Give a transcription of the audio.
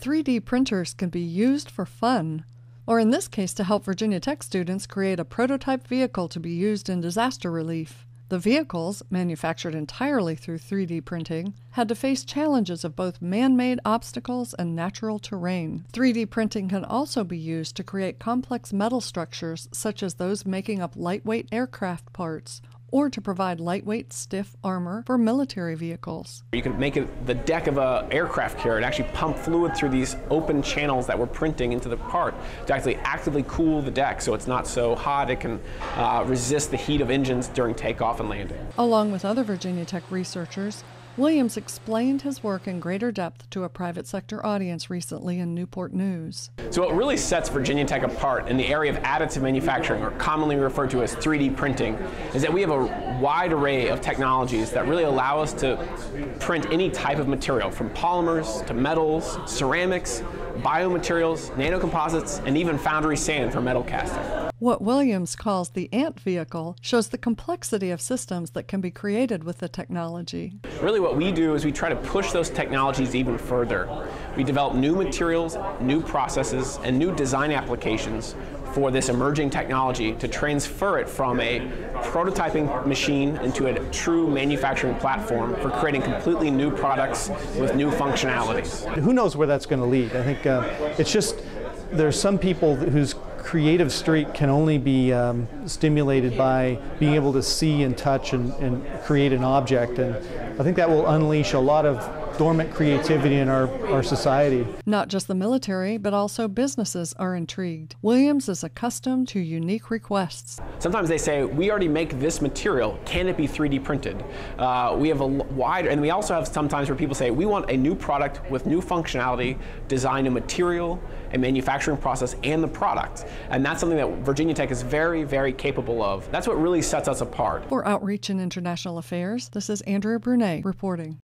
3D printers can be used for fun, or in this case to help Virginia Tech students create a prototype vehicle to be used in disaster relief. The vehicles, manufactured entirely through 3D printing, had to face challenges of both man-made obstacles and natural terrain. 3D printing can also be used to create complex metal structures such as those making up lightweight aircraft parts, or to provide lightweight, stiff armor for military vehicles. You can make the deck of an aircraft carrier and actually pump fluid through these open channels that we're printing into the part to actually actively cool the deck so it's not so hot it can resist the heat of engines during takeoff and landing. Along with other Virginia Tech researchers, Williams explained his work in greater depth to a private sector audience recently in Newport News. So what really sets Virginia Tech apart in the area of additive manufacturing, or commonly referred to as 3D printing, is that we have a wide array of technologies that really allow us to print any type of material, from polymers to metals, ceramics, biomaterials, nanocomposites, and even foundry sand for metal casting. What Williams calls the Ant vehicle shows the complexity of systems that can be created with the technology. Really what we do is we try to push those technologies even further. We develop new materials, new processes, and new design applications for this emerging technology to transfer it from a prototyping machine into a true manufacturing platform for creating completely new products with new functionalities. Who knows where that's going to lead? I think it's just there's some people whose creative streak can only be stimulated by being able to see and touch and create an object, and I think that will unleash a lot of dormant creativity in our society. Not just the military, but also businesses are intrigued. Williams is accustomed to unique requests. Sometimes they say, we already make this material, can it be 3D printed? We have a wide, and we also have sometimes where people say, we want a new product with new functionality, design a material, a manufacturing process, and the product. And that's something that Virginia Tech is very, very capable of. That's what really sets us apart. For Outreach and International Affairs, this is Andrea Brunet reporting.